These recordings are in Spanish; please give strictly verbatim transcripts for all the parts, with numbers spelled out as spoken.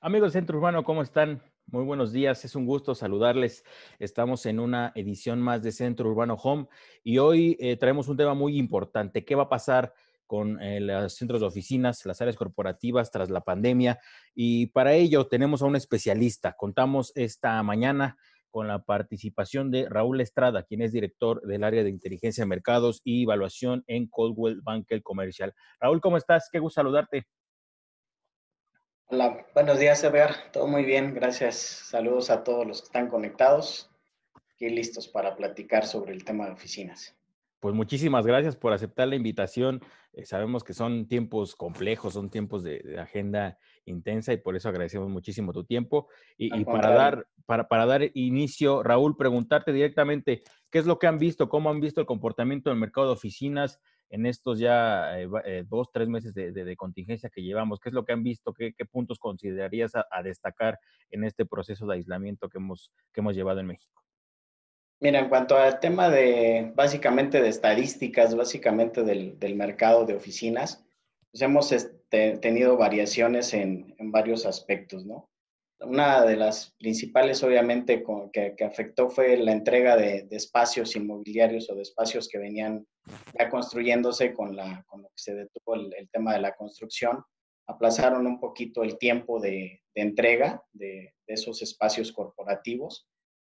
Amigos de Centro Urbano, ¿cómo están? Muy buenos días, es un gusto saludarles. Estamos en una edición más de Centro Urbano Home y hoy eh, traemos un tema muy importante. ¿Qué va a pasar con eh, los centros de oficinas, las áreas corporativas tras la pandemia? Y para ello tenemos a un especialista. Contamos esta mañana con la participación de Raúl Estrada, quien es director del área de inteligencia de mercados y evaluación en Coldwell Banker Comercial. Raúl, ¿cómo estás? Qué gusto saludarte. Hola, buenos días, Edgar. Todo muy bien, gracias. Saludos a todos los que están conectados y listos para platicar sobre el tema de oficinas. Pues muchísimas gracias por aceptar la invitación. Eh, sabemos que son tiempos complejos, son tiempos de, de agenda intensa y por eso agradecemos muchísimo tu tiempo. Y, Al y para contrario, dar, para, para dar inicio, Raúl, preguntarte directamente, ¿qué es lo que han visto? ¿Cómo han visto el comportamiento del mercado de oficinas en estos ya eh, va- eh, dos, tres meses de, de- de contingencia que llevamos? ¿Qué es lo que han visto? ¿Qué, qué puntos considerarías a, a destacar en este proceso de aislamiento que hemos, que hemos llevado en México? mira, en cuanto al tema de, básicamente de estadísticas, básicamente del, del mercado de oficinas, pues hemos este, tenido variaciones en, en varios aspectos, ¿no? Una de las principales, obviamente, con, que, que, afectó fue la entrega de, de, espacios inmobiliarios o de espacios que venían ya construyéndose con, la, con lo que se detuvo el, el tema de la construcción. Aplazaron un poquito el tiempo de, de entrega de, de, esos espacios corporativos.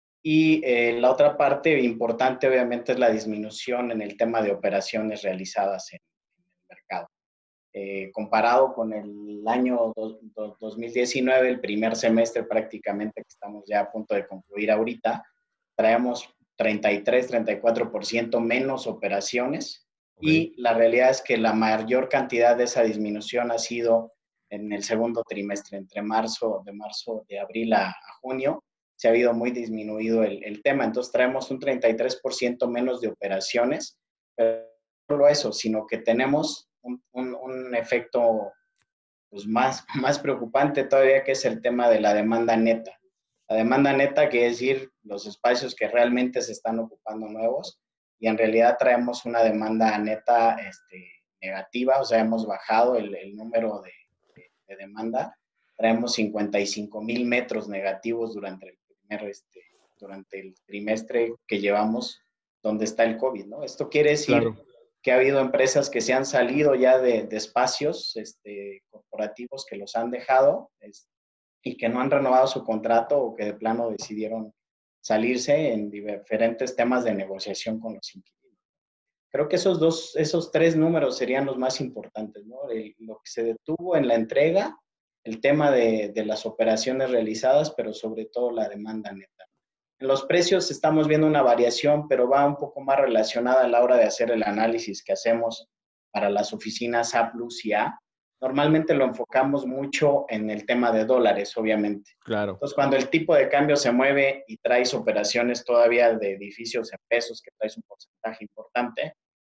Y eh, la otra parte importante, obviamente, es la disminución en el tema de operaciones realizadas en, en el mercado. Eh, comparado con el año do, do, dos mil diecinueve, el primer semestre prácticamente que estamos ya a punto de concluir ahorita, traemos treinta y tres, treinta y cuatro por ciento menos operaciones Ok. y la realidad es que la mayor cantidad de esa disminución ha sido en el segundo trimestre, entre marzo, de marzo, de abril a, a junio, se ha habido muy disminuido el, el tema. Entonces traemos un treinta y tres por ciento menos de operaciones, pero no solo eso, sino que tenemos un, un, un efecto pues, más, más preocupante todavía, que es el tema de la demanda neta. La demanda neta quiere decir los espacios que realmente se están ocupando nuevos y en realidad traemos una demanda neta este, negativa, o sea, hemos bajado el, el número de, de, de, demanda, traemos cincuenta y cinco mil metros negativos durante el primer, este, durante el trimestre que llevamos donde está el COVID, ¿no? Esto quiere decir Claro. que ha habido empresas que se han salido ya de, de espacios este, corporativos que los han dejado es, y que no han renovado su contrato o que de plano decidieron salirse en diferentes temas de negociación con los inquilinos. Creo que esos dos, esos tres números serían los más importantes, ¿no? El, lo que se detuvo en la entrega, el tema de, de las operaciones realizadas, pero sobre todo la demanda neta. En los precios estamos viendo una variación, pero va un poco más relacionada a la hora de hacer el análisis que hacemos para las oficinas A plus y A. Normalmente lo enfocamos mucho en el tema de dólares, obviamente. Claro. Entonces, cuando el tipo de cambio se mueve y traes operaciones todavía de edificios en pesos, que traes un porcentaje importante,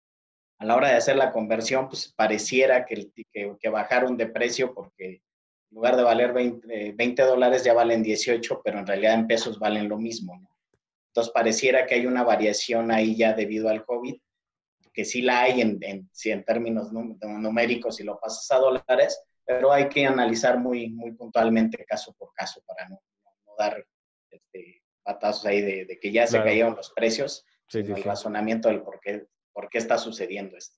a la hora de hacer la conversión, pues pareciera que, que, que bajaron de precio porque en lugar de valer veinte, veinte dólares ya valen dieciocho, pero en realidad en pesos valen lo mismo, ¿no? Entonces pareciera que hay una variación ahí ya debido al COVID, que sí la hay en, en, sí, en términos numéricos si lo pasas a dólares, pero hay que analizar muy, muy puntualmente caso por caso para no, no, no dar este, patazos ahí de, de que ya se Claro. cayeron los precios, Sí, sino sí, el sí. razonamiento del por qué, por qué está sucediendo esto.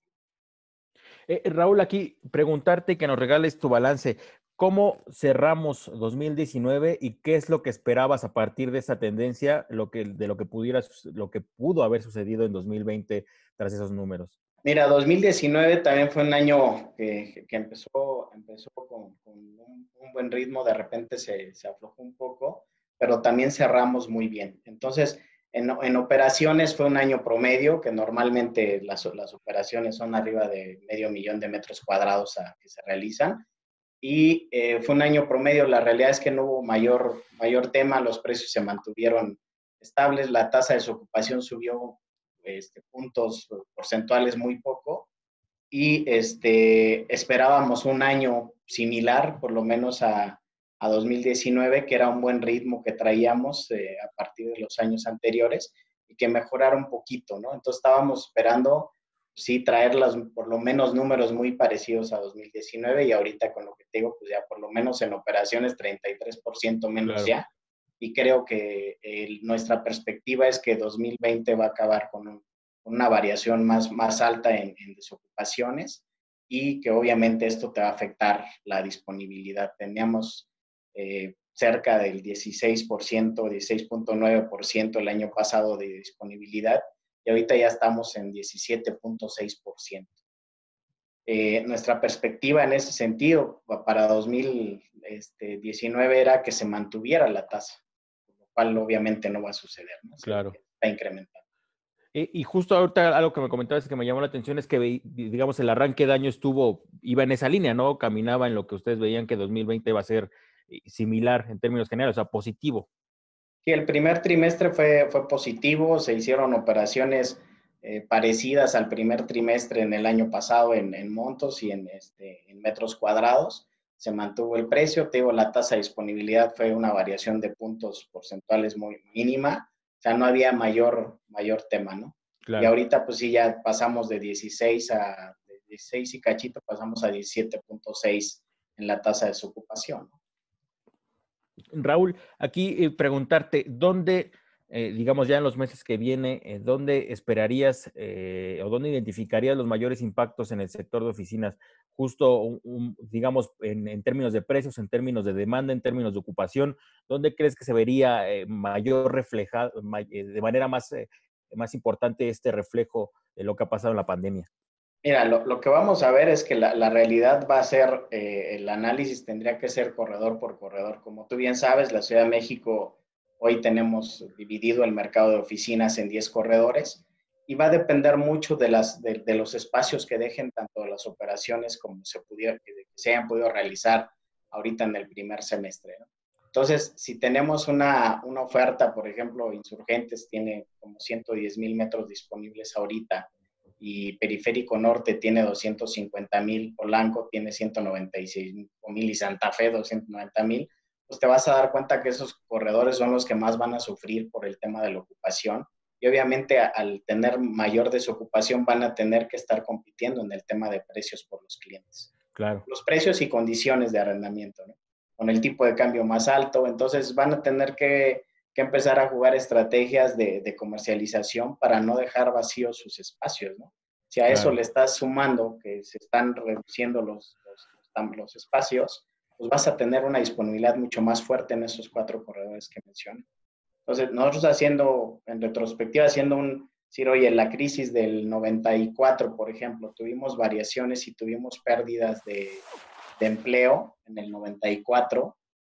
Eh, Raúl, aquí preguntarte que nos regales tu balance. ¿Cómo cerramos dos mil diecinueve y qué es lo que esperabas a partir de esa tendencia, lo que, de lo que pudiera, lo que pudo haber sucedido en dos mil veinte tras esos números? Mira, dos mil diecinueve también fue un año que, que empezó, empezó con, con un, un, buen ritmo, de repente se, se aflojó un poco, pero también cerramos muy bien. Entonces, en, en operaciones fue un año promedio, que normalmente las, las operaciones son arriba de medio millón de metros cuadrados a, que se realizan, y eh, fue un año promedio. La realidad es que no hubo mayor, mayor tema, los precios se mantuvieron estables, la tasa de desocupación subió este, puntos porcentuales muy poco y este, esperábamos un año similar, por lo menos a, a dos mil diecinueve, que era un buen ritmo que traíamos eh, a partir de los años anteriores y que mejorara un poquito, ¿no? Entonces estábamos esperando, sí, traer los, por lo menos números muy parecidos a dos mil diecinueve y ahorita con lo que te digo, pues ya por lo menos en operaciones treinta y tres por ciento menos Claro. ya. Y creo que eh, nuestra perspectiva es que dos mil veinte va a acabar con un, una variación más, más alta en, en desocupaciones y que obviamente esto te va a afectar la disponibilidad. Teníamos eh, cerca del dieciséis por ciento, dieciséis punto nueve por ciento el año pasado de disponibilidad y ahorita ya estamos en diecisiete punto seis por ciento. Eh, nuestra perspectiva en ese sentido para dos mil diecinueve era que se mantuviera la tasa, lo cual obviamente no va a suceder, ¿no? Se Claro. está incrementando. Eh, y justo ahorita algo que me comentabas que me llamó la atención es que, digamos, el arranque de año estuvo, iba en esa línea, ¿no? Caminaba en lo que ustedes veían que dos mil veinte iba a ser similar en términos generales, o sea, positivo. Sí, el primer trimestre fue, fue positivo, se hicieron operaciones eh, parecidas al primer trimestre en el año pasado en, en montos y en, este, en metros cuadrados. Se mantuvo el precio, te digo, la tasa de disponibilidad fue una variación de puntos porcentuales muy mínima, o sea, no había mayor, mayor tema, ¿no? Claro. Y ahorita pues sí, ya pasamos de dieciséis a de dieciséis y cachito, pasamos a diecisiete punto seis en la tasa de desocupación, ¿no? Raúl, aquí eh, preguntarte, ¿dónde, eh, digamos ya en los meses que viene, eh, dónde esperarías eh, o dónde identificarías los mayores impactos en el sector de oficinas? Justo, un, un, digamos, en, en términos de precios, en términos de demanda, en términos de ocupación, ¿dónde crees que se vería eh, mayor reflejado, eh, de manera más, eh, más importante este reflejo de lo que ha pasado en la pandemia? Mira, lo, lo que vamos a ver es que la, la realidad va a ser, eh, el análisis tendría que ser corredor por corredor. Como tú bien sabes, la Ciudad de México, hoy tenemos dividido el mercado de oficinas en diez corredores y va a depender mucho de, las, de, de los espacios que dejen tanto las operaciones como se, pudiera, que se hayan podido realizar ahorita en el primer semestre, ¿no? Entonces, si tenemos una, una oferta, por ejemplo, Insurgentes tiene como ciento diez mil metros disponibles ahorita, y Periférico Norte tiene doscientos cincuenta mil, Polanco tiene ciento noventa y seis mil y Santa Fe doscientos noventa mil, pues te vas a dar cuenta que esos corredores son los que más van a sufrir por el tema de la ocupación y obviamente al tener mayor desocupación van a tener que estar compitiendo en el tema de precios por los clientes. Claro. Los precios y condiciones de arrendamiento, ¿no? Con el tipo de cambio más alto, entonces van a tener que que empezar a jugar estrategias de, de comercialización para no dejar vacíos sus espacios, ¿no? Si a eso Claro. le estás sumando que se están reduciendo los, los, los espacios, pues vas a tener una disponibilidad mucho más fuerte en esos cuatro corredores que mencioné. Entonces, nosotros haciendo, en retrospectiva, haciendo un, decir, oye, la crisis del noventa y cuatro, por ejemplo, tuvimos variaciones y tuvimos pérdidas de, de empleo en el noventa y cuatro,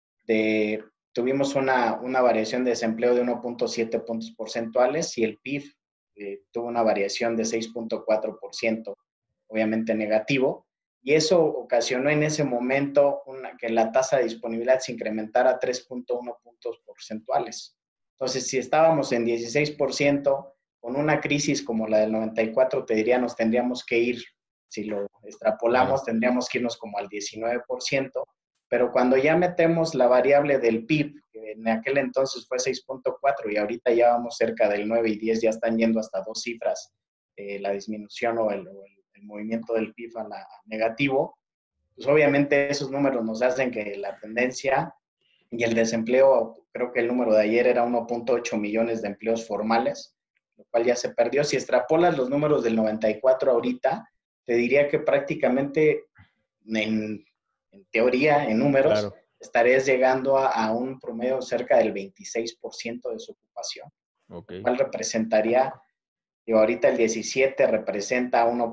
de tuvimos una, una variación de desempleo de uno punto siete puntos porcentuales y el P I B eh, tuvo una variación de seis punto cuatro por ciento, obviamente negativo, y eso ocasionó en ese momento una, que la tasa de disponibilidad se incrementara a tres punto uno puntos porcentuales. Entonces, si estábamos en dieciséis por ciento, con una crisis como la del noventa y cuatro, te diría, nos tendríamos que ir, si lo extrapolamos, claro, tendríamos que irnos como al diecinueve por ciento, pero cuando ya metemos la variable del P I B, que en aquel entonces fue seis punto cuatro y ahorita ya vamos cerca del nueve y diez, ya están yendo hasta dos cifras, eh, la disminución o el, o el, el movimiento del P I B a, la, a negativo, pues obviamente esos números nos hacen que la tendencia y el desempleo, creo que el número de ayer era uno punto ocho millones de empleos formales, lo cual ya se perdió. Si extrapolas los números del noventa y cuatro ahorita, te diría que prácticamente en en teoría, en números, claro, estarías llegando a, a un promedio cerca del veintiséis por ciento de su ocupación, okay, lo cual representaría, digo, ahorita el diecisiete representa uno.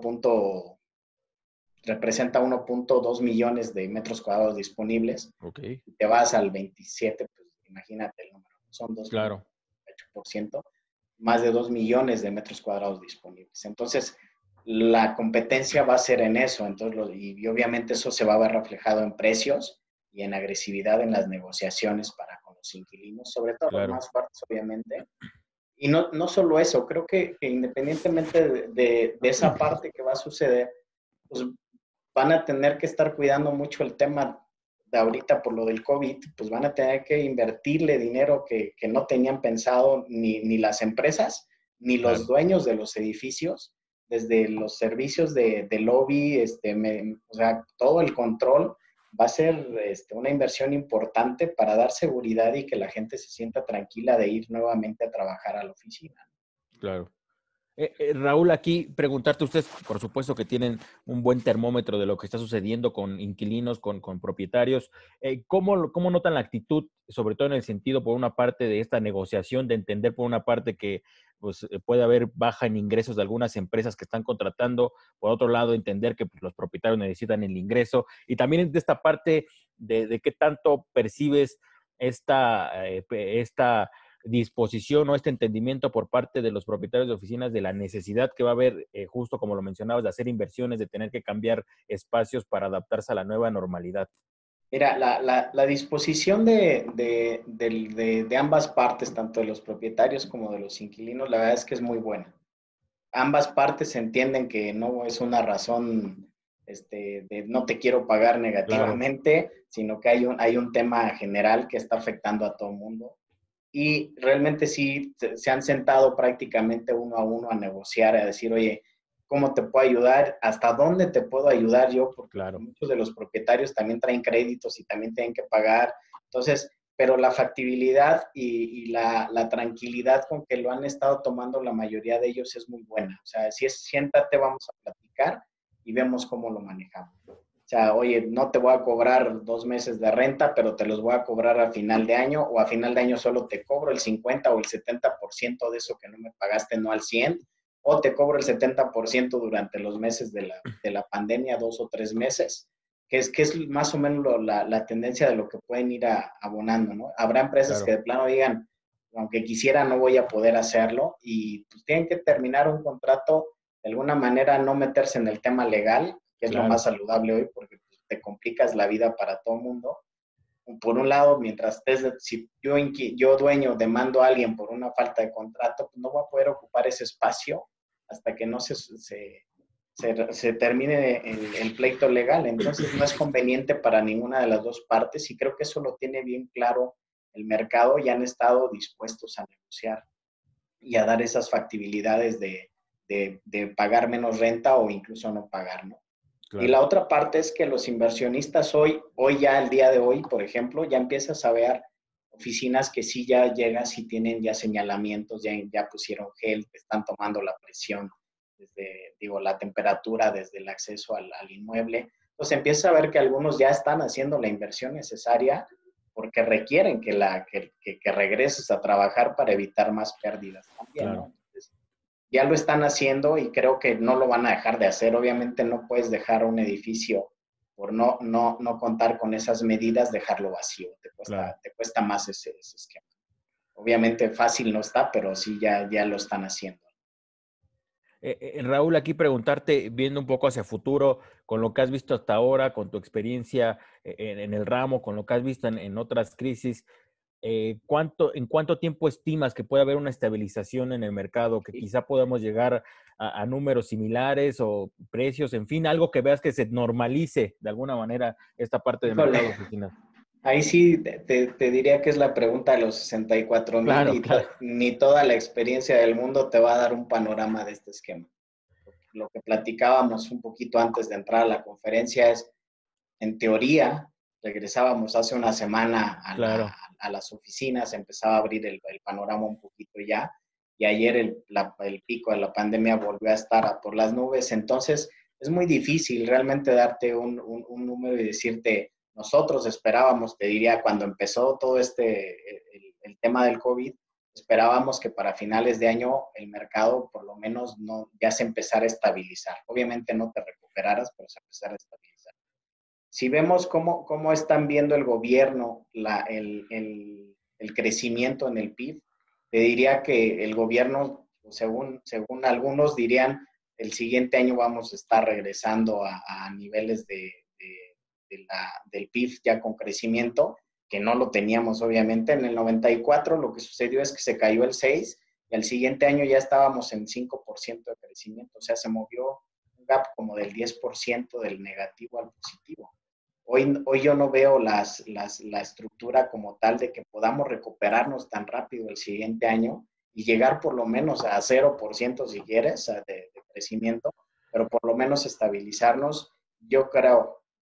Representa uno punto dos millones de metros cuadrados disponibles. Okay. Y te vas al veintisiete, pues imagínate el número, son dos punto ocho por ciento, claro, más de dos millones de metros cuadrados disponibles. Entonces, la competencia va a ser en eso, entonces, lo, y obviamente eso se va a ver reflejado en precios y en agresividad en las negociaciones para con los inquilinos, sobre todo claro, los más fuertes, obviamente. Y no, no solo eso, creo que, que independientemente de, de, de esa parte que va a suceder, pues van a tener que estar cuidando mucho el tema de ahorita por lo del COVID, pues van a tener que invertirle dinero que, que no tenían pensado ni, ni las empresas, ni los claro, dueños de los edificios, desde los servicios de, de lobby, este, me, o sea, todo el control va a ser este, una inversión importante para dar seguridad y que la gente se sienta tranquila de ir nuevamente a trabajar a la oficina. Claro. Eh, eh, Raúl, aquí preguntarte, ustedes por supuesto que tienen un buen termómetro de lo que está sucediendo con inquilinos, con, con propietarios. Eh, ¿cómo, ¿Cómo notan la actitud, sobre todo en el sentido, por una parte, de esta negociación, de entender por una parte que pues, eh, puede haber baja en ingresos de algunas empresas que están contratando, por otro lado, entender que pues, los propietarios necesitan el ingreso, y también de esta parte de, de qué tanto percibes esta, eh, esta disposición o este entendimiento por parte de los propietarios de oficinas de la necesidad que va a haber, eh, justo como lo mencionabas, de hacer inversiones, de tener que cambiar espacios para adaptarse a la nueva normalidad? Mira, la, la, la disposición de, de, de, de, de ambas partes, tanto de los propietarios como de los inquilinos, la verdad es que es muy buena. Ambas partes entienden que no es una razón este, de no te quiero pagar Claro, negativamente, sino que hay un, hay un tema general que está afectando a todo el mundo. Y realmente sí se han sentado prácticamente uno a uno a negociar, a decir, oye, ¿cómo te puedo ayudar? ¿Hasta dónde te puedo ayudar yo? Porque claro, muchos de los propietarios también traen créditos y también tienen que pagar. Entonces, pero la factibilidad y, y la, la, tranquilidad con que lo han estado tomando la mayoría de ellos es muy buena. O sea, si es siéntate, vamos a platicar y vemos cómo lo manejamos. O sea, oye, no te voy a cobrar dos meses de renta, pero te los voy a cobrar a final de año, o a final de año solo te cobro el cincuenta o el setenta por ciento de eso que no me pagaste, no al cien, o te cobro el setenta por ciento durante los meses de la, de la pandemia, dos o tres meses, que es, que es más o menos lo, la, la tendencia de lo que pueden ir a, abonando, ¿no? Habrá empresas que claro, de plano digan, aunque quisiera, no voy a poder hacerlo, y pues tienen que terminar un contrato, de alguna manera no meterse en el tema legal, que es lo más claro, saludable hoy, porque pues, te complicas la vida para todo el mundo. Por un lado, mientras estés, si yo, yo dueño demando a alguien por una falta de contrato, pues no voy a poder ocupar ese espacio hasta que no se, se, se, se termine el, el pleito legal. Entonces no es conveniente para ninguna de las dos partes y creo que eso lo tiene bien claro el mercado y han estado dispuestos a negociar y a dar esas factibilidades de, de, de pagar menos renta o incluso no pagar, ¿no? Y claro, la otra parte es que los inversionistas hoy, hoy ya, el día de hoy, por ejemplo, ya empiezas a ver oficinas que sí ya llegas y tienen ya señalamientos, ya, ya pusieron gel, te están tomando la presión, desde, digo, la temperatura desde el acceso al, al inmueble. Entonces empieza a ver que algunos ya están haciendo la inversión necesaria porque requieren que, la, que, que, que regreses a trabajar para evitar más pérdidas también, ¿no? claro. Entonces, ya lo están haciendo y creo que no lo van a dejar de hacer. Obviamente no puedes dejar un edificio por no, no, no contar con esas medidas, dejarlo vacío. Te Claro. cuesta, te cuesta más ese, ese esquema. Obviamente fácil no está, pero sí ya, ya lo están haciendo. Eh, eh, Raúl, aquí preguntarte, viendo un poco hacia futuro, con lo que has visto hasta ahora, con tu experiencia eh, en, en el ramo, con lo que has visto en, en otras crisis, eh, ¿cuánto, ¿en cuánto tiempo estimas que puede haber una estabilización en el mercado, que ¿Sí? quizá podamos llegar a, a números similares o precios, en fin, algo que veas que se normalice de alguna manera esta parte del Híjole, mercado de oficinas? ahí sí te, te, diría que es la pregunta de los sesenta y cuatro mil Claro, y to, claro, ni toda la experiencia del mundo te va a dar un panorama de este esquema. Lo que platicábamos un poquito antes de entrar a la conferencia es, en teoría, regresábamos hace una semana a, la, claro, a las oficinas, empezaba a abrir el, el, panorama un poquito ya, y ayer el, la, el pico de la pandemia volvió a estar a por las nubes, entonces es muy difícil realmente darte un, un, un número y decirte, nosotros esperábamos, te diría, cuando empezó todo este, el, el tema del COVID, esperábamos que para finales de año el mercado por lo menos no, ya se empezara a estabilizar. Obviamente no te recuperaras, pero se empezara a estabilizar. Si vemos cómo, cómo están viendo el gobierno la, el, el, el, crecimiento en el P I B, te diría que el gobierno, según, según algunos dirían, el siguiente año vamos a estar regresando a, a niveles de, de, de la, del P I B ya con crecimiento, que no lo teníamos obviamente. En el noventa y cuatro lo que sucedió es que se cayó el seis y al siguiente año ya estábamos en cinco por ciento de crecimiento, o sea, se movió un gap como del diez por ciento del negativo al positivo. Hoy, hoy yo no veo las, las, la estructura como tal de que podamos recuperarnos tan rápido el siguiente año y llegar por lo menos a cero por ciento si quieres de, de crecimiento, pero por lo menos estabilizarnos. Yo creo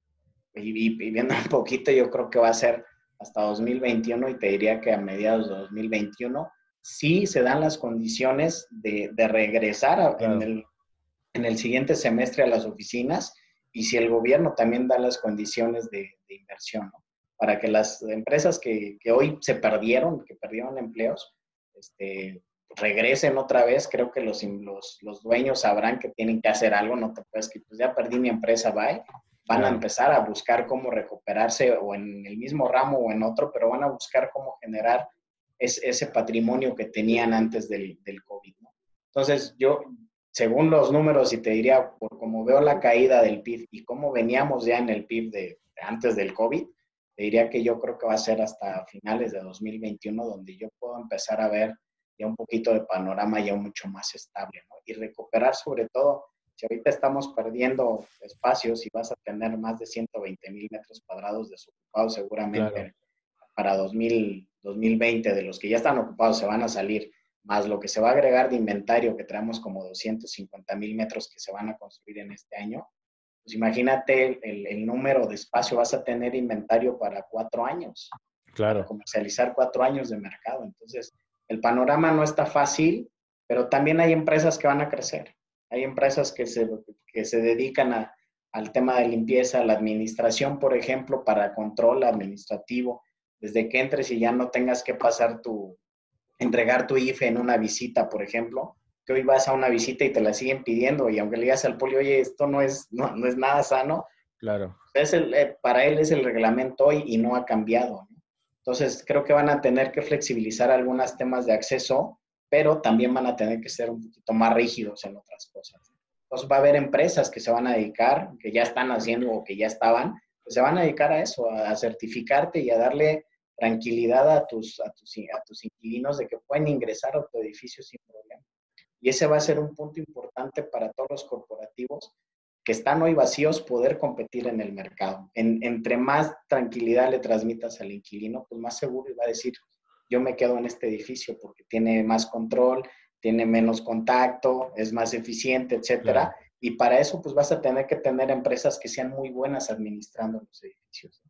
y, y viendo un poquito, yo creo que va a ser hasta dos mil veintiuno y te diría que a mediados de dos mil veintiuno sí se dan las condiciones de, de regresar a, en, Claro, el, en el siguiente semestre a las oficinas y si el gobierno también da las condiciones de, de inversión, ¿no? Para que las empresas que, que, hoy se perdieron, que perdieron empleos, este, regresen otra vez. Creo que los, los, los dueños sabrán que tienen que hacer algo, no te puedes que pues ya perdí mi empresa, bye. Van a claro, empezar a buscar cómo recuperarse o en el mismo ramo o en otro, pero van a buscar cómo generar es, ese patrimonio que tenían antes del, del COVID, ¿no? Entonces, yo, según los números, y te diría, por como veo la caída del P I B y cómo veníamos ya en el P I B de, de antes del COVID, te diría que yo creo que va a ser hasta finales de dos mil veintiuno donde yo puedo empezar a ver ya un poquito de panorama ya mucho más estable, ¿no? Y recuperar sobre todo, si ahorita estamos perdiendo espacios y vas a tener más de ciento veinte mil metros cuadrados desocupados claro. seguramente para dos mil, dos mil veinte, de los que ya están ocupados se van a salir, más lo que se va a agregar de inventario, que traemos como doscientos cincuenta mil metros que se van a construir en este año, pues imagínate el, el número de espacio, vas a tener inventario para cuatro años, para Claro. comercializar cuatro años de mercado. Entonces, el panorama no está fácil, pero también hay empresas que van a crecer. Hay empresas que se, que se dedican a, al tema de limpieza, la administración, por ejemplo, para control administrativo, desde que entres y ya no tengas que pasar tu, entregar tu I F E en una visita, por ejemplo, que hoy vas a una visita y te la siguen pidiendo y aunque le digas al poli, oye, esto no es, no, no es nada sano, Claro. es el, eh, para él es el reglamento hoy y no ha cambiado, ¿no? Entonces, creo que van a tener que flexibilizar algunos temas de acceso, pero también van a tener que ser un poquito más rígidos en otras cosas. Entonces, va a haber empresas que se van a dedicar, que ya están haciendo o que ya estaban, pues se van a dedicar a eso, a, a certificarte y a darle tranquilidad a tus, a, tus, a tus inquilinos de que pueden ingresar a tu edificio sin problema. Y ese va a ser un punto importante para todos los corporativos que están hoy vacíos, poder competir en el mercado. En, entre más tranquilidad le transmitas al inquilino, pues más seguro va a decir, yo me quedo en este edificio porque tiene más control, tiene menos contacto, es más eficiente, etcétera. Claro. Y para eso, pues vas a tener que tener empresas que sean muy buenas administrando los edificios.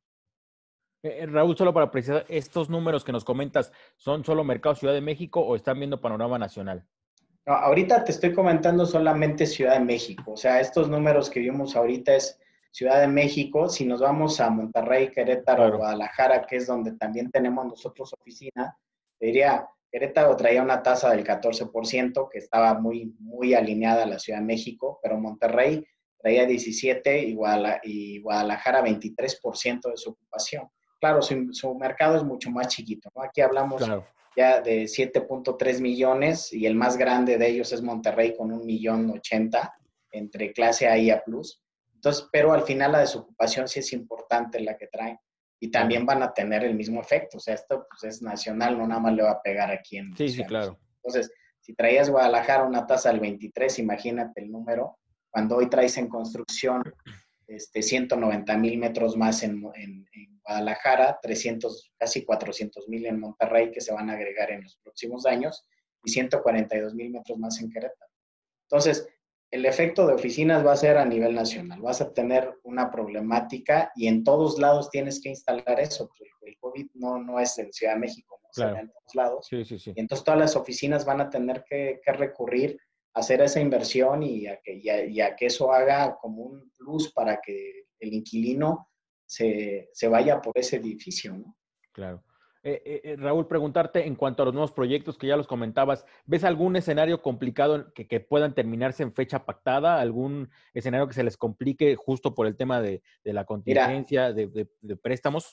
Eh, Raúl, solo para precisar, ¿estos números que nos comentas son solo mercado Ciudad de México o están viendo panorama nacional? No, ahorita te estoy comentando solamente Ciudad de México. O sea, estos números que vimos ahorita es Ciudad de México. Si nos vamos a Monterrey, Querétaro, Claro, Guadalajara, que es donde también tenemos nosotros oficina, te diría, Querétaro traía una tasa del catorce por ciento que estaba muy, muy alineada a la Ciudad de México, pero Monterrey traía diecisiete y, Guadalajara, y Guadalajara veintitrés por ciento de su ocupación. Claro, su, su mercado es mucho más chiquito, ¿no? Aquí hablamos claro, ya de siete punto tres millones y el más grande de ellos es Monterrey con un millón ochenta entre clase A y A plus. Entonces, pero al final la desocupación sí es importante la que traen y claro. también van a tener el mismo efecto. O sea, esto pues, es nacional, no nada más le va a pegar aquí en Sí, sí, Ciudad de claro. México. Entonces, si traías Guadalajara una tasa del veintitrés, imagínate el número, cuando hoy traes en construcción este, ciento noventa mil metros más en, en, en, Guadalajara, trescientos, casi cuatrocientos mil en Monterrey que se van a agregar en los próximos años y ciento cuarenta y dos mil metros más en Querétaro. Entonces, el efecto de oficinas va a ser a nivel nacional. Vas a tener una problemática y en todos lados tienes que instalar eso. Pues el COVID no, no es en Ciudad de México, ¿no? Se da Claro. en todos lados. Sí, sí, sí. Y entonces todas las oficinas van a tener que, que recurrir a hacer esa inversión y a, que, y, a, y a que eso haga como un plus para que el inquilino se, se vaya por ese edificio, ¿no? Claro. Eh, eh, eh, Raúl, preguntarte en cuanto a los nuevos proyectos que ya los comentabas, ¿ves algún escenario complicado que, que puedan terminarse en fecha pactada? ¿Algún escenario que se les complique justo por el tema de, de la Mira, contingencia, de, de, de préstamos?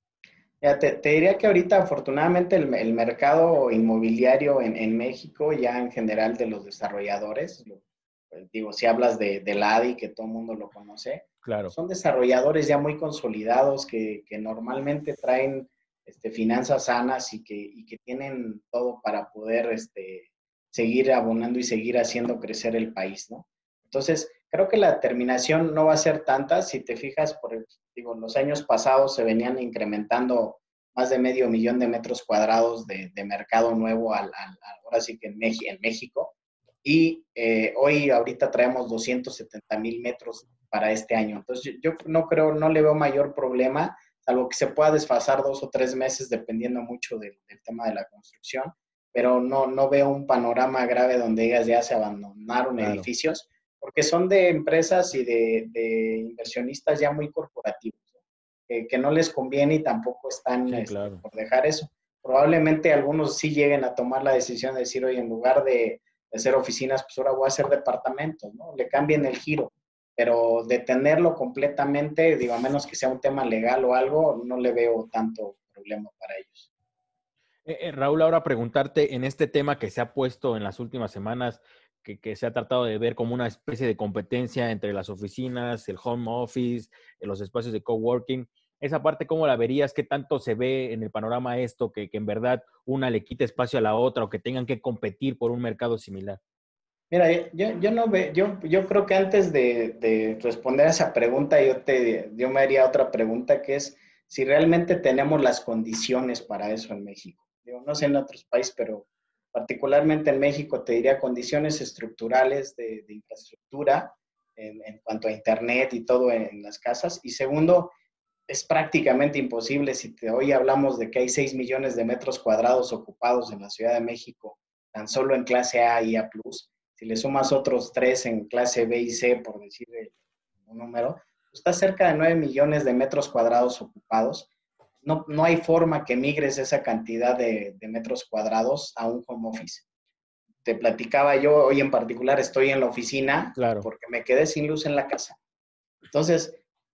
ya te, te, diría que ahorita afortunadamente el, el mercado inmobiliario en, en, México ya en general de los desarrolladores, lo, pues, digo, si hablas de, de la A D I, que todo el mundo lo conoce, Claro, son desarrolladores ya muy consolidados que, que normalmente traen este, finanzas sanas y que, y que tienen todo para poder este, seguir abonando y seguir haciendo crecer el país, ¿no? Entonces, creo que la terminación no va a ser tanta. Si te fijas, por el, digo, en los años pasados se venían incrementando más de medio millón de metros cuadrados de, de mercado nuevo, al, al, ahora sí que en, Meji, en México. Y eh, hoy, ahorita traemos doscientos setenta mil metros para este año. Entonces, yo, yo no creo, no le veo mayor problema, salvo que se pueda desfasar dos o tres meses dependiendo mucho del, del tema de la construcción, pero no, no veo un panorama grave donde digas ya se abandonaron Claro. edificios, porque son de empresas y de, de inversionistas ya muy corporativos, ¿no? que, que no les conviene y tampoco están Sí, este, claro. por dejar eso. Probablemente algunos sí lleguen a tomar la decisión de decir, oye, en lugar de, de hacer oficinas, pues ahora voy a hacer departamentos, ¿no? Le cambien el giro, pero detenerlo completamente, digo, a menos que sea un tema legal o algo, no le veo tanto problema para ellos. Eh, eh, Raúl, ahora preguntarte en este tema que se ha puesto en las últimas semanas, que, que se ha tratado de ver como una especie de competencia entre las oficinas, el home office, eh, los espacios de coworking. Esa parte, ¿cómo la verías? ¿Qué tanto se ve en el panorama esto que, que en verdad una le quite espacio a la otra o que tengan que competir por un mercado similar? Mira, yo, yo no ve, yo, yo creo que antes de, de responder a esa pregunta, yo, te, yo me haría otra pregunta que es si realmente tenemos las condiciones para eso en México. Yo no sé en otros países, pero particularmente en México te diría condiciones estructurales de, de infraestructura en, en, cuanto a internet y todo en, en las casas. Y segundo, es prácticamente imposible si te, hoy hablamos de que hay seis millones de metros cuadrados ocupados en la Ciudad de México, tan solo en clase A y A plus. Si le sumas otros tres en clase B y C, por decir un número, está cerca de nueve millones de metros cuadrados ocupados. No, no hay forma que migres esa cantidad de, de metros cuadrados a un home office. Te platicaba yo, hoy en particular estoy en la oficina Claro. porque me quedé sin luz en la casa. Entonces,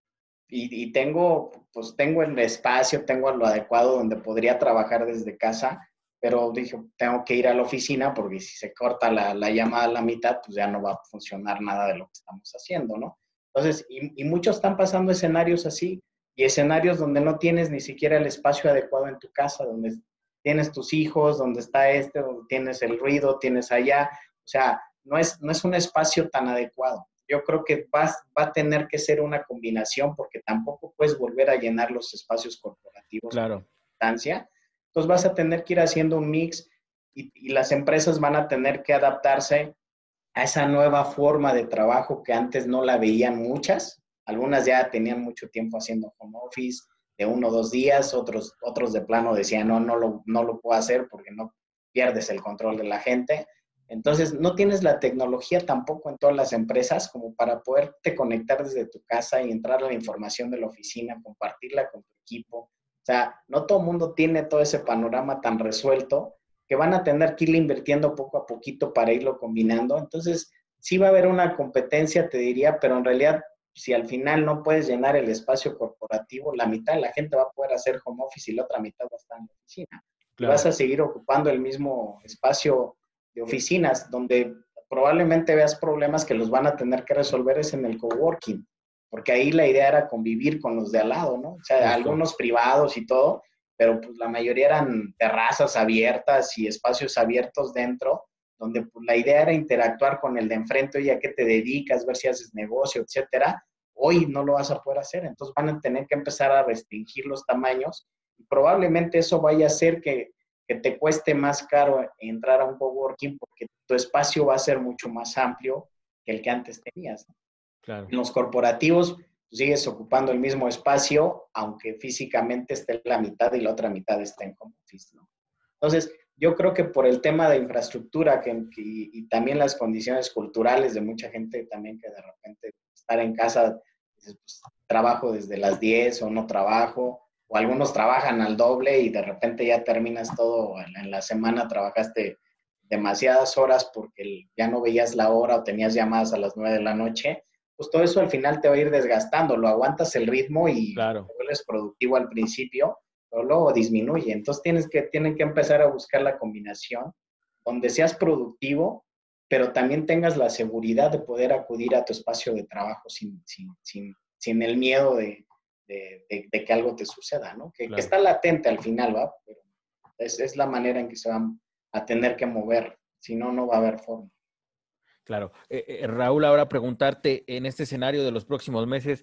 y, y tengo, pues tengo el espacio, tengo lo adecuado donde podría trabajar desde casa, pero dije, tengo que ir a la oficina porque si se corta la, la llamada a la mitad, pues ya no va a funcionar nada de lo que estamos haciendo, ¿no? Entonces, y, y muchos están pasando escenarios así, y escenarios donde no tienes ni siquiera el espacio adecuado en tu casa, donde tienes tus hijos, donde está este, donde tienes el ruido, tienes allá, o sea, no es, no es un espacio tan adecuado. Yo creo que va, va a tener que ser una combinación porque tampoco puedes volver a llenar los espacios corporativos con Claro. distancia. Entonces vas a tener que ir haciendo un mix y, y las empresas van a tener que adaptarse a esa nueva forma de trabajo que antes no la veían muchas. Algunas ya tenían mucho tiempo haciendo home office de uno o dos días, otros, otros de plano decían, no, no lo, no lo puedo hacer porque no pierdes el control de la gente. Entonces, no tienes la tecnología tampoco en todas las empresas como para poderte conectar desde tu casa y entrar a la información de la oficina, compartirla con tu equipo. O sea, no todo el mundo tiene todo ese panorama tan resuelto que van a tener que ir invirtiendo poco a poquito para irlo combinando. Entonces, sí va a haber una competencia, te diría, pero en realidad, si al final no puedes llenar el espacio corporativo, la mitad de la gente va a poder hacer home office y la otra mitad va a estar en la oficina. Y Claro. vas a seguir ocupando el mismo espacio de oficinas, donde probablemente veas problemas que los van a tener que resolver es en el coworking, porque ahí la idea era convivir con los de al lado, ¿no? O sea, Justo. algunos privados y todo, pero pues la mayoría eran terrazas abiertas y espacios abiertos dentro, donde pues, la idea era interactuar con el de enfrente, oye, ¿a qué te dedicas? Ver si haces negocio, etcétera. Hoy no lo vas a poder hacer, entonces van a tener que empezar a restringir los tamaños y probablemente eso vaya a hacer que que te cueste más caro entrar a un coworking porque tu espacio va a ser mucho más amplio que el que antes tenías, ¿no? Claro. En los corporativos tú sigues ocupando el mismo espacio, aunque físicamente esté la mitad y la otra mitad esté en home office, ¿no? Entonces, yo creo que por el tema de infraestructura que, que, y también las condiciones culturales de mucha gente también que de repente estar en casa, pues, trabajo desde las diez o no trabajo, o algunos trabajan al doble y de repente ya terminas todo, en, en la semana trabajaste demasiadas horas porque ya no veías la hora o tenías llamadas a las nueve de la noche, pues todo eso al final te va a ir desgastando, lo aguantas el ritmo y Claro. te vuelves productivo al principio, pero luego disminuye. Entonces tienes que, tienen que empezar a buscar la combinación donde seas productivo, pero también tengas la seguridad de poder acudir a tu espacio de trabajo sin, sin, sin, sin el miedo de, de, de, de que algo te suceda, ¿no? Que, Claro. que está latente al final, ¿va? Pero es, es la manera en que se van a tener que mover, si no, no va a haber forma. Claro. Eh, eh, Raúl, ahora preguntarte, en este escenario de los próximos meses,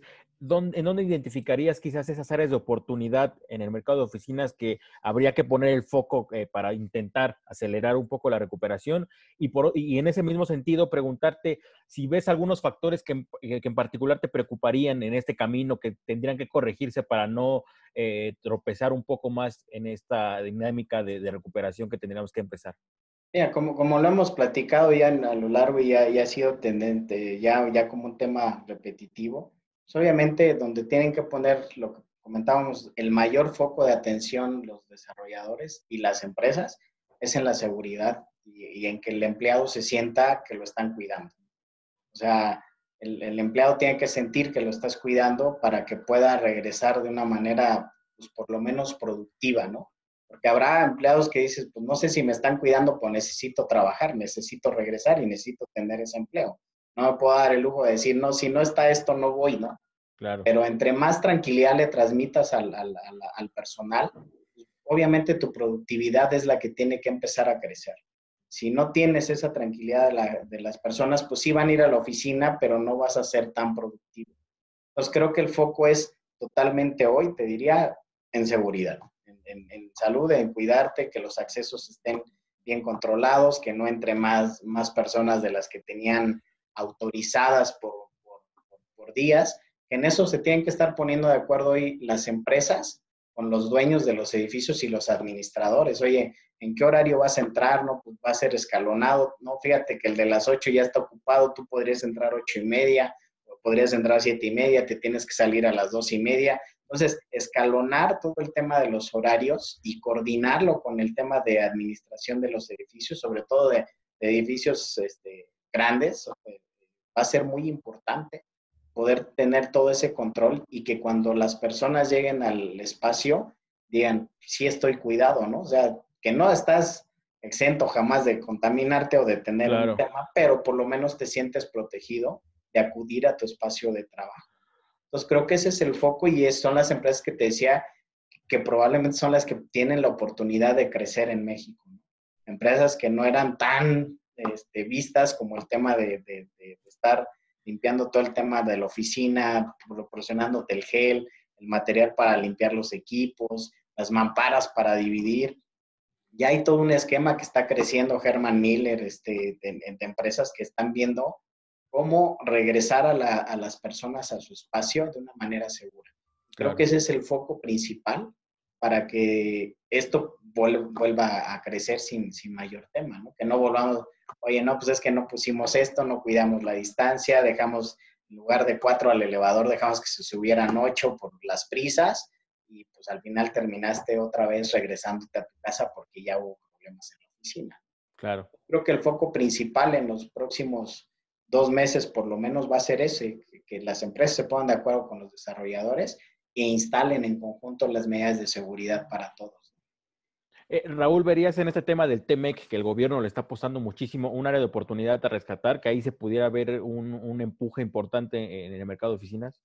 ¿dónde, ¿en dónde identificarías quizás esas áreas de oportunidad en el mercado de oficinas que habría que poner el foco eh, para intentar acelerar un poco la recuperación? Y, por, y en ese mismo sentido, preguntarte si ves algunos factores que, que en particular te preocuparían en este camino, que tendrían que corregirse para no eh, tropezar un poco más en esta dinámica de, de recuperación que tendríamos que empezar. Mira, como, como lo hemos platicado ya en- a lo largo y ya, ya ha sido tendente, ya, ya como un tema repetitivo, pues obviamente donde tienen que poner lo que comentábamos, el mayor foco de atención los desarrolladores y las empresas es en la seguridad y, y en que el empleado se sienta que lo están cuidando. O sea, el, el empleado tiene que sentir que lo estás cuidando para que pueda regresar de una manera, pues por lo menos productiva, ¿no? Porque habrá empleados que dices, pues no sé si me están cuidando, pues necesito trabajar, necesito regresar y necesito tener ese empleo. No me puedo dar el lujo de decir, no, si no está esto, no voy, ¿no? Claro. Pero entre más tranquilidad le transmitas al, al, al, al personal, obviamente tu productividad es la que tiene que empezar a crecer. Si no tienes esa tranquilidad de, la, de las personas, pues sí van a ir a la oficina, pero no vas a ser tan productivo. Entonces creo que el foco es totalmente hoy, te diría, en seguridad, en, en, en salud, en cuidarte, que los accesos estén bien controlados, que no entre más, más personas de las que tenían autorizadas por, por, por, por días, que en eso se tienen que estar poniendo de acuerdo hoy las empresas con los dueños de los edificios y los administradores. Oye, ¿en qué horario vas a entrar? No, pues va a ser escalonado. No, fíjate que el de las ocho ya está ocupado, tú podrías entrar ocho y media, o podrías entrar siete y media, te tienes que salir a las dos y media. Entonces, escalonar todo el tema de los horarios y coordinarlo con el tema de administración de los edificios, sobre todo de, de edificios este, grandes, va a ser muy importante poder tener todo ese control y que cuando las personas lleguen al espacio digan, sí estoy cuidado, ¿no? O sea, que no estás exento jamás de contaminarte o de tener un Claro. tema, pero por lo menos te sientes protegido de acudir a tu espacio de trabajo. Entonces creo que ese es el foco y es, son las empresas que te decía que probablemente son las que tienen la oportunidad de crecer en México, ¿no? Empresas que no eran tan este, vistas como el tema de, de, de estar limpiando todo el tema de la oficina, proporcionándote el gel, el material para limpiar los equipos, las mamparas para dividir. Ya hay todo un esquema que está creciendo Herman Miller, este, de, de empresas que están viendo cómo regresar a, la, a las personas a su espacio de una manera segura. Creo que Claro. ese es el foco principal para que esto vuelva a crecer sin, sin mayor tema, ¿no? Que no volvamos, oye, no, pues es que no pusimos esto, no cuidamos la distancia, dejamos, en lugar de cuatro al elevador, dejamos que se subieran ocho por las prisas y pues al final terminaste otra vez regresándote a tu casa porque ya hubo problemas en la oficina. Claro. Creo que el foco principal en los próximos dos meses por lo menos va a ser ese, que, que las empresas se pongan de acuerdo con los desarrolladores e instalen en conjunto las medidas de seguridad para todos. Eh, Raúl, ¿verías en este tema del T M E C que el gobierno le está apostando muchísimo un área de oportunidad a rescatar, que ahí se pudiera ver un, un empuje importante en el mercado de oficinas?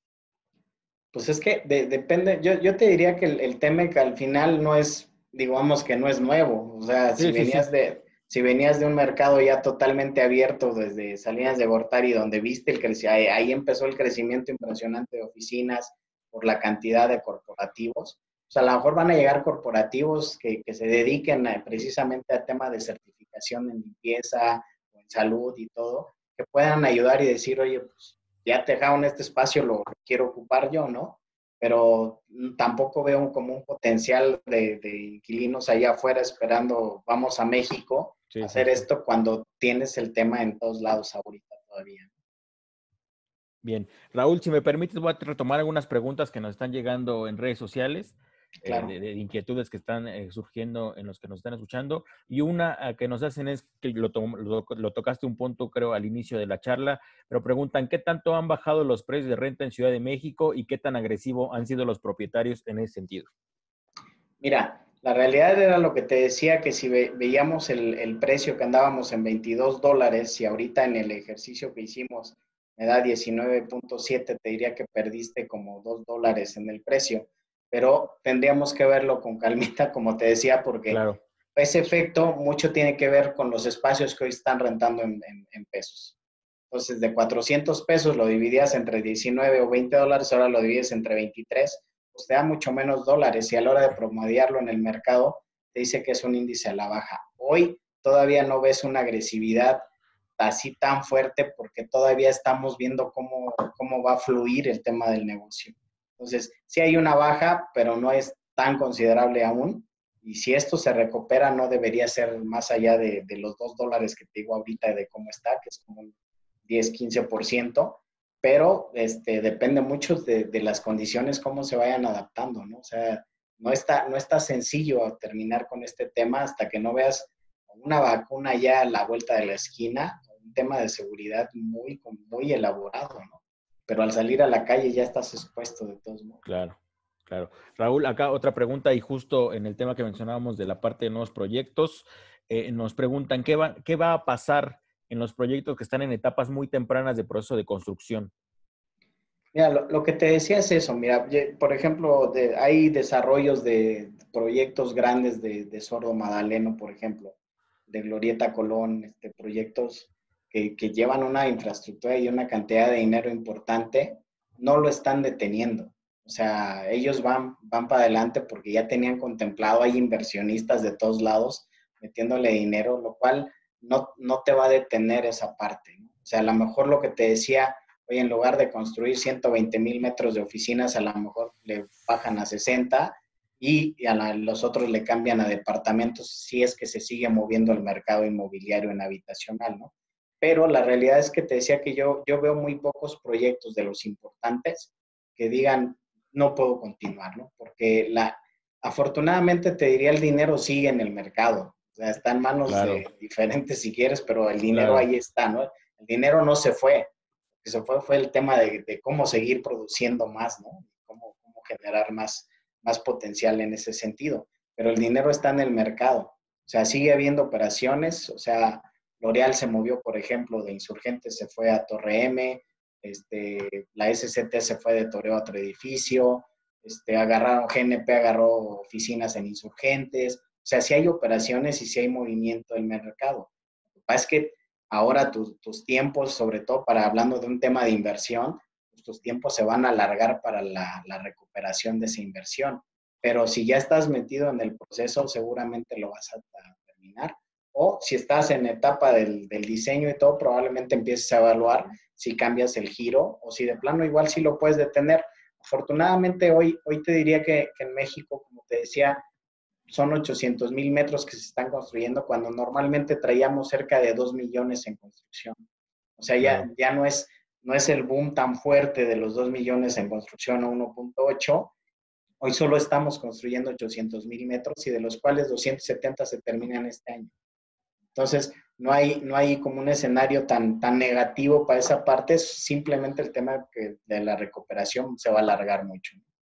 Pues es que de, depende, yo, yo te diría que el, el T M E C al final no es, digamos que no es nuevo, o sea, si Sí, sí, venías sí. de, si venías de un mercado ya totalmente abierto desde Salinas de Gortari, donde viste el crecimiento, ahí, ahí empezó el crecimiento impresionante de oficinas por la cantidad de corporativos. O sea, a lo mejor van a llegar corporativos que, que se dediquen a, precisamente al tema de certificación en limpieza, o en salud y todo, que puedan ayudar y decir, oye, pues ya te dejaron este espacio, lo quiero ocupar yo, ¿no? Pero tampoco veo como un potencial de, de inquilinos allá afuera esperando, vamos a México a Sí, hacer justo. esto cuando tienes el tema en todos lados ahorita todavía. Bien. Raúl, si me permites, voy a retomar algunas preguntas que nos están llegando en redes sociales, eh, Claro. de, de inquietudes que están eh, surgiendo en los que nos están escuchando. Y una uh, que nos hacen es, que lo, to lo, lo tocaste un punto, creo, al inicio de la charla, pero preguntan, ¿qué tanto han bajado los precios de renta en Ciudad de México y qué tan agresivo han sido los propietarios en ese sentido? Mira, la realidad era lo que te decía, que si ve, veíamos el, el precio que andábamos en veintidós dólares y ahorita en el ejercicio que hicimos me da diecinueve punto siete, te diría que perdiste como dos dólares en el precio, pero tendríamos que verlo con calmita, como te decía, porque Claro. ese efecto mucho tiene que ver con los espacios que hoy están rentando en, en, en pesos. Entonces, de cuatrocientos pesos lo dividías entre diecinueve o veinte dólares, ahora lo divides entre veintitrés, pues te da mucho menos dólares y a la hora de promediarlo en el mercado te dice que es un índice a la baja. Hoy todavía no ves una agresividad así tan fuerte porque todavía estamos viendo cómo, cómo va a fluir el tema del negocio. Entonces, sí hay una baja, pero no es tan considerable aún. Y si esto se recupera, no debería ser más allá de, de los dos dólares que te digo ahorita de cómo está, que es como un diez, quince por ciento, pero este, depende mucho de, de las condiciones, cómo se vayan adaptando, ¿no? O sea, no está, no está sencillo terminar con este tema hasta que no veas una vacuna ya a la vuelta de la esquina, un tema de seguridad muy, muy elaborado, ¿no? Pero al salir a la calle ya estás expuesto de todos modos. Claro, claro. Raúl, acá otra pregunta y justo en el tema que mencionábamos de la parte de nuevos proyectos, eh, nos preguntan, ¿qué va, ¿qué va a pasar en los proyectos que están en etapas muy tempranas de proceso de construcción? Mira, lo, lo que te decía es eso, mira, por ejemplo, de, hay desarrollos de proyectos grandes de, de Sordo Madaleno, por ejemplo, de Glorieta Colón, este, proyectos que, que llevan una infraestructura y una cantidad de dinero importante, no lo están deteniendo. O sea, ellos van, van para adelante porque ya tenían contemplado, hay inversionistas de todos lados metiéndole dinero, lo cual no, no te va a detener esa parte, ¿no? O sea, a lo mejor lo que te decía, hoy en lugar de construir ciento veinte mil metros de oficinas, a lo mejor le bajan a sesenta y a la, los otros le cambian a departamentos si es que se sigue moviendo el mercado inmobiliario en habitacional, ¿no? Pero la realidad es que te decía que yo, yo veo muy pocos proyectos de los importantes que digan, no puedo continuar, ¿no? Porque la, afortunadamente te diría el dinero sigue en el mercado. O sea, está en manos Claro, de diferentes si quieres, pero el dinero claro, ahí está, ¿no? El dinero no se fue, que se fue fue el tema de, de cómo seguir produciendo más, ¿no? Cómo, cómo generar más, más potencial en ese sentido. Pero el dinero está en el mercado. O sea, sigue habiendo operaciones. O sea, L'Oreal se movió, por ejemplo, de Insurgentes, se fue a Torre M, este, la S C T se fue de Toreo a otro edificio, este, agarraron, G N P agarró oficinas en Insurgentes. O sea, sí hay operaciones y sí hay movimiento del mercado. Lo que pasa es que ahora tu, tus tiempos, sobre todo para hablando de un tema de inversión, pues tus tiempos se van a alargar para la, la recuperación de esa inversión. Pero si ya estás metido en el proceso, seguramente lo vas a, a terminar. O si estás en etapa del, del diseño y todo, probablemente empieces a evaluar si cambias el giro o si de plano igual sí lo puedes detener. Afortunadamente hoy, hoy te diría que, que en México, como te decía, son ochocientos mil metros que se están construyendo cuando normalmente traíamos cerca de dos millones en construcción. O sea, ya, claro. ya no, es, no es el boom tan fuerte de los dos millones en construcción a uno punto ocho. Hoy solo estamos construyendo ochocientos mil metros y de los cuales doscientos setenta se terminan este año. Entonces, no hay, no hay como un escenario tan, tan negativo para esa parte, es simplemente el tema que de la recuperación se va a alargar mucho.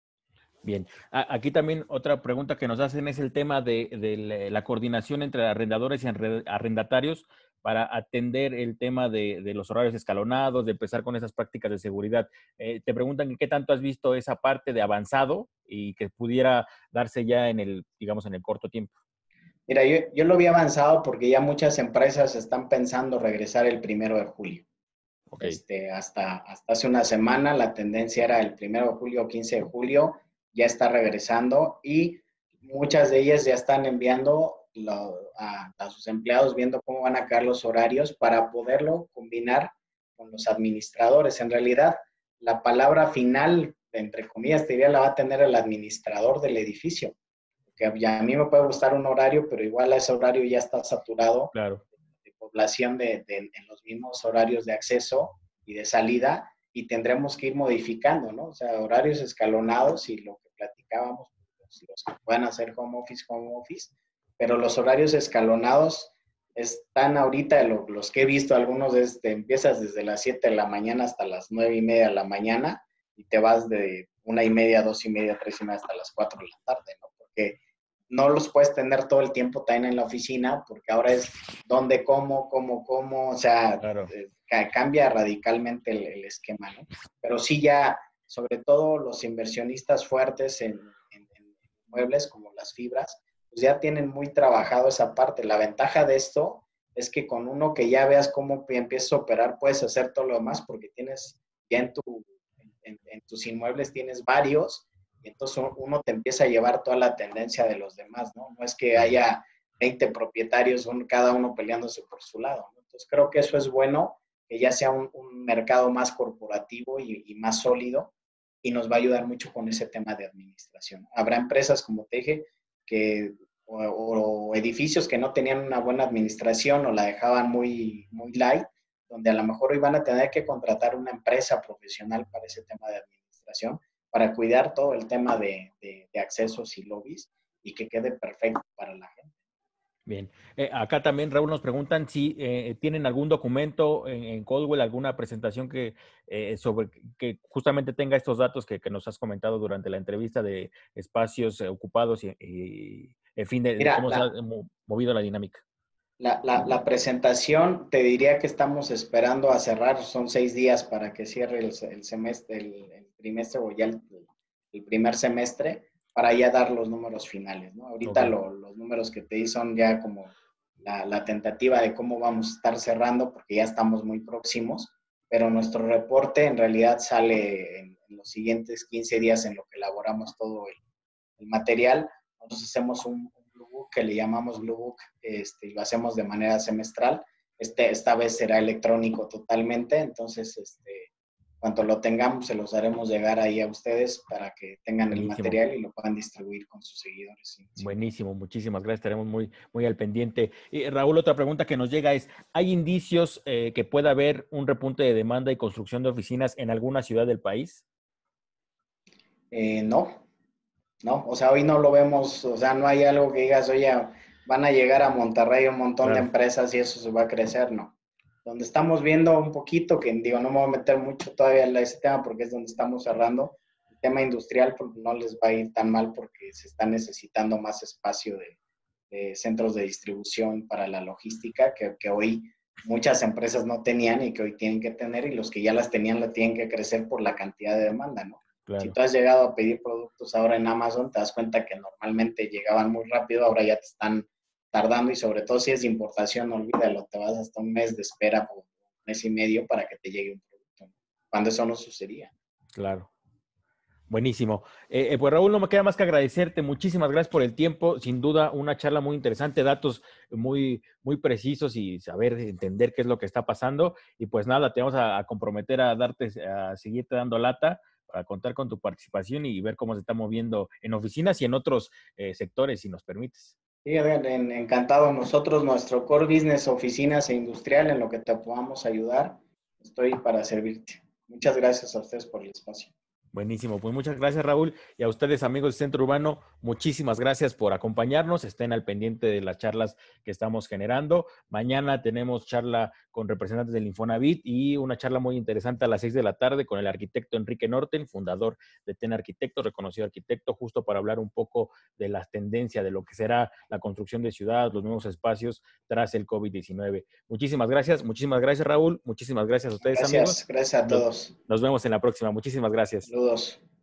Bien, a- aquí también otra pregunta que nos hacen es el tema de, de la la coordinación entre arrendadores y arre- arrendatarios para atender el tema de, de los horarios escalonados, de empezar con esas prácticas de seguridad. Eh, te preguntan qué tanto has visto esa parte de avanzado y que pudiera darse ya en el, digamos, en el corto tiempo. Mira, yo, yo lo había avanzado porque ya muchas empresas están pensando regresar el primero de julio. Ok, Este, hasta, hasta hace una semana la tendencia era el primero de julio o quince de julio, ya está regresando y muchas de ellas ya están enviando lo, a, a sus empleados viendo cómo van a caer los horarios para poderlo combinar con los administradores. En realidad, la palabra final, entre comillas, te diría, la va a tener el administrador del edificio. Que ya a mí me puede gustar un horario, pero igual a ese horario ya está saturado claro, de población de, de, en los mismos horarios de acceso y de salida y tendremos que ir modificando, ¿no? O sea, horarios escalonados y lo que platicábamos, pues, los que puedan hacer home office, home office, pero los horarios escalonados están ahorita, lo, los que he visto, algunos de este, empiezas desde las siete de la mañana hasta las nueve y media de la mañana y te vas de una y media, dos y media, tres y media hasta las cuatro de la tarde, ¿no? Porque no los puedes tener todo el tiempo también en la oficina, porque ahora es dónde, cómo, cómo, cómo, o sea, claro. eh, cambia radicalmente el, el, esquema, ¿no? Pero sí ya, sobre todo los inversionistas fuertes en, en, en muebles como las fibras, pues ya tienen muy trabajado esa parte. La ventaja de esto es que con uno que ya veas cómo empiezas a operar, puedes hacer todo lo demás porque tienes ya en, tu, en, en tus inmuebles tienes varios y entonces uno te empieza a llevar toda la tendencia de los demás, ¿no? No es que haya veinte propietarios, cada uno peleándose por su lado, ¿no? Entonces creo que eso es bueno, que ya sea un, un mercado más corporativo y, y más sólido y nos va a ayudar mucho con ese tema de administración. Habrá empresas, como te dije, que o, o edificios que no tenían una buena administración o la dejaban muy, muy light, donde a lo mejor iban a tener que contratar una empresa profesional para ese tema de administración, para cuidar todo el tema de, de, de accesos y lobbies y que quede perfecto para la gente. Bien. Eh, acá también, Raúl, nos preguntan si eh, tienen algún documento en, en Coldwell, alguna presentación que eh, sobre que justamente tenga estos datos que, que nos has comentado durante la entrevista de espacios eh, ocupados y, y en fin, de, de Mira, cómo la, se ha movido la dinámica. La, la, la, presentación, te diría que estamos esperando a cerrar, son seis días para que cierre el, el semestre, el, el, trimestre o ya el, el, primer semestre, para ya dar los números finales, ¿no? Ahorita Okay. lo, los números que te di son ya como la, la tentativa de cómo vamos a estar cerrando, porque ya estamos muy próximos, pero nuestro reporte en realidad sale en, en los siguientes quince días en lo que elaboramos todo el, el material. Nosotros hacemos un, que le llamamos Blue Book, este, y lo hacemos de manera semestral. Este, esta vez será electrónico totalmente, entonces, este, cuando lo tengamos, se los haremos llegar ahí a ustedes para que tengan Buenísimo. el material y lo puedan distribuir con sus seguidores. Sí, sí. Buenísimo, muchísimas gracias, estaremos muy, muy al pendiente. Y Raúl, otra pregunta que nos llega es, ¿hay indicios eh, que pueda haber un repunte de demanda y construcción de oficinas en alguna ciudad del país? Eh, no, ¿no? O sea, hoy no lo vemos, o sea, no hay algo que digas, oye, van a llegar a Monterrey un montón claro. de empresas y eso se va a crecer, no. Donde estamos viendo un poquito, que digo, no me voy a meter mucho todavía en ese tema porque es donde estamos cerrando, el tema industrial pues, no les va a ir tan mal porque se está necesitando más espacio de, de centros de distribución para la logística que, que hoy muchas empresas no tenían y que hoy tienen que tener y los que ya las tenían la tienen que crecer por la cantidad de demanda, ¿no? Claro. Si tú has llegado a pedir productos ahora en Amazon, te das cuenta que normalmente llegaban muy rápido, ahora ya te están tardando y sobre todo si es de importación, olvídalo, te vas hasta un mes de espera por un mes y medio para que te llegue un producto, ¿no? Cuando eso no sucedía. Claro. Buenísimo. Eh, pues Raúl, no me queda más que agradecerte. Muchísimas gracias por el tiempo. Sin duda, una charla muy interesante, datos muy, muy precisos y saber entender qué es lo que está pasando. Y pues nada, te vamos a, a comprometer a darte, a seguirte dando lata para contar con tu participación y ver cómo se está moviendo en oficinas y en otros eh, sectores, si nos permites. Sí, encantado. Nosotros, nuestro core business, oficinas e industrial, en lo que te podamos ayudar, estoy para servirte. Muchas gracias a ustedes por el espacio. Buenísimo, pues muchas gracias Raúl y a ustedes amigos del Centro Urbano, muchísimas gracias por acompañarnos, estén al pendiente de las charlas que estamos generando. Mañana tenemos charla con representantes del Infonavit y una charla muy interesante a las seis de la tarde con el arquitecto Enrique Norten, fundador de TEN Arquitecto, reconocido arquitecto, justo para hablar un poco de las tendencias, de lo que será la construcción de ciudad, los nuevos espacios tras el COVID diecinueve. Muchísimas gracias, muchísimas gracias Raúl, muchísimas gracias a ustedes gracias, amigos. Gracias a todos. Nos, nos vemos en la próxima, muchísimas gracias. Saludos.